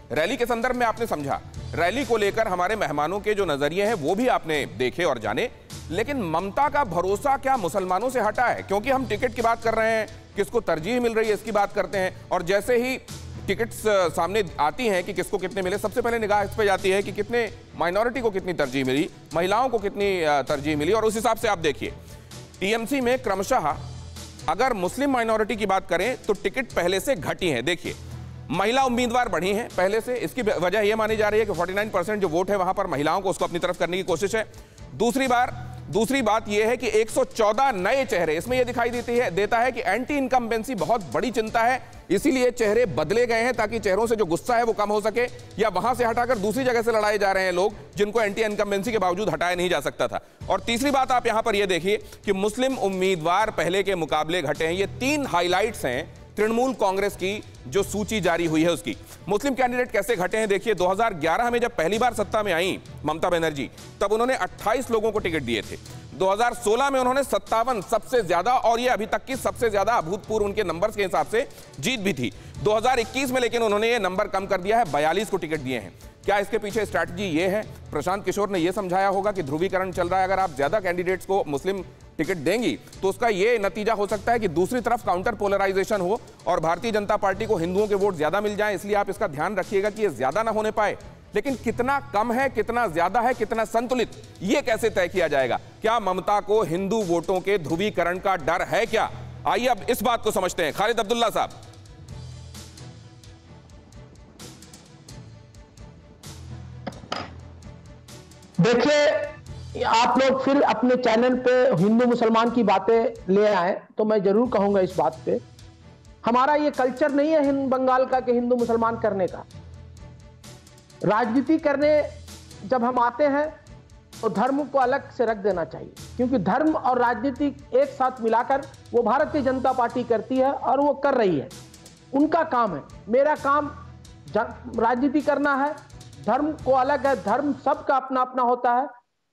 Rally के संदर्भ में आपने समझा, रैली को लेकर हमारे मेहमानों के जो नजरिए हैं वो भी आपने देखे और जाने, लेकिन ममता का भरोसा क्या मुसलमानों से हटा है? क्योंकि हम टिकट की बात कर रहे हैं, किसको तरजीह मिल रही है इसकी बात करते हैं, और जैसे ही टिकट्स सामने आती हैं कि किसको कितने मिले, सबसे पहले निगाह इस पे जाती है कि कितने माइनॉरिटी को कितनी तरजीह मिली, महिलाओं को कितनी तरजीह मिली। और उस हिसाब से आप देखिए टीएमसी में क्रमशः अगर मुस्लिम माइनॉरिटी की बात करें तो टिकट पहले से घटी हैं। देखिए महिला उम्मीदवार बढ़ी हैं पहले से, इसकी वजह यह मानी जा रही है कि 49% जो वोट है वहां पर महिलाओं को उसको अपनी तरफ करने की कोशिश है। दूसरी बात यह है कि 114 नए चेहरे, इसमें यह दिखाई देता है कि एंटी इनकम्बेंसी बहुत बड़ी चिंता है, इसीलिए चेहरे बदले गए हैं ताकि चेहरों से जो गुस्सा है वो कम हो सके, या वहां से हटाकर दूसरी जगह से लड़ाए जा रहे हैं लोग जिनको एंटी इनकम्बेंसी के बावजूद हटाया नहीं जा सकता था। और तीसरी बात आप यहां पर यह देखिए कि मुस्लिम उम्मीदवार पहले के मुकाबले घटे हैं। ये 3 हाइलाइट्स हैं तृणमूल कांग्रेस की जो सूची जारी हुई है उसकी। मुस्लिम कैंडिडेट कैसे घटे हैं देखिए, 2011 में जब पहली बार सत्ता में आई ममता बनर्जी, तब उन्होंने 28 लोगों को टिकट दिए थे। 2016 में उन्होंने 57, सबसे ज्यादा, और ये अभी तक की सबसे ज्यादा अभूतपूर्व उनके नंबर्स के हिसाब से जीत भी थी। 2021 में लेकिन उन्होंने ये नंबर कम कर दिया है, 42 को टिकट दिए हैं। क्या इसके पीछे स्ट्रैटेजी ये है? प्रशांत किशोर ने यह समझाया होगा कि ध्रुवीकरण चल रहा है, अगर आप ज्यादा कैंडिडेट्स को मुस्लिम टिकट देंगी तो उसका यह नतीजा हो सकता है कि दूसरी तरफ काउंटर पोलराइजेशन हो और भारतीय जनता पार्टी को हिंदुओं के वोट ज्यादा मिल जाएं, इसलिए आप इसका ध्यान रखिएगा कि यह ज्यादा ना होने पाए। लेकिन कितना कम है, कितना ज्यादा है, कितना संतुलित, यह कैसे तय किया जाएगा? क्या ममता को हिंदू वोटों के ध्रुवीकरण का डर है क्या? आइए अब इस बात को समझते हैं। खालिद अब्दुल्ला साहब। देखिए, आप लोग फिर अपने चैनल पे हिंदू मुसलमान की बातें ले आए तो मैं जरूर कहूंगा इस बात पे, हमारा ये कल्चर नहीं है हिंद बंगाल का कि हिंदू मुसलमान करने का। राजनीति करने जब हम आते हैं तो धर्म को अलग से रख देना चाहिए, क्योंकि धर्म और राजनीति एक साथ मिलाकर वो भारतीय जनता पार्टी करती है और वो कर रही है, उनका काम है। मेरा काम राजनीति करना है, धर्म को अलग है, धर्म सबका अपना अपना होता है,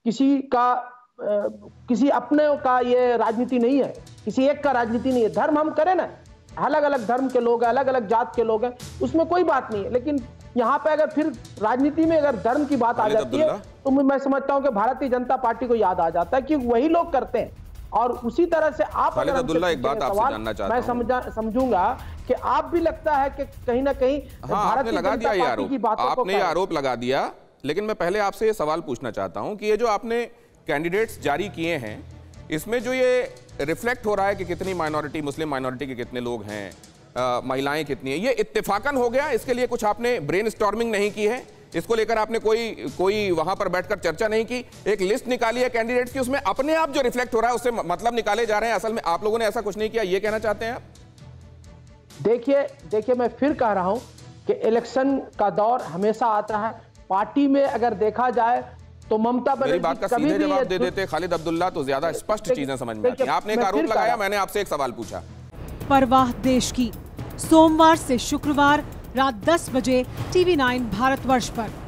किसी अपने का ये राजनीति नहीं है, किसी एक का राजनीति नहीं है। धर्म हम करें ना, अलग अलग धर्म के लोग हैं, अलग अलग जात के लोग हैं, उसमें कोई बात नहीं है। लेकिन यहाँ पे अगर फिर राजनीति में अगर धर्म की बात आ जाती है तो मैं समझता हूँ कि भारतीय जनता पार्टी को याद आ जाता है कि वही लोग करते हैं। और उसी तरह से आप खालिद अब्दुल्ला, एक बात आपसे जानना चाहता हूं। मैं समझूंगा कि आप भी लगता है कि कहीं ना कहीं भारतीय जनता पार्टी की बातों को आपने आरोप लगा दिया, लेकिन मैं पहले आपसे ये सवाल पूछना चाहता हूं कि ये जो आपने कैंडिडेट्स जारी किए हैं, इसमें जो ये रिफ्लेक्ट हो रहा है कि कितनी माइनॉरिटी, मुस्लिम माइनॉरिटी के कितने लोग हैं, महिलाएं कितनी है, ये इत्तेफाकन हो गया? इसके लिए कुछ आपने ब्रेनस्टॉर्मिंग नहीं की है? इसको लेकर आपने कोई वहां पर बैठकर चर्चा नहीं की? एक लिस्ट निकाली है कैंडिडेट्स की, उसमें अपने आप जो रिफ्लेक्ट हो रहा है उससे मतलब निकाले जा रहे हैं, असल में आप लोगों ने ऐसा कुछ नहीं किया, ये कहना चाहते हैं आप? देखिए मैं फिर कह रहा हूं कि इलेक्शन का दौर हमेशा आता है। पार्टी में अगर देखा जाए तो ममता बनर्जी बात का सीधे जवाब दे देते खालिद अब्दुल्ला तो ज्यादा स्पष्ट चीजें समझ में आती हैं। आपने एक आरोप लगाया, मैंने आपसे एक सवाल पूछा। परवाह देश की, सोमवार से शुक्रवार रात 10 बजे TV9 भारतवर्ष पर।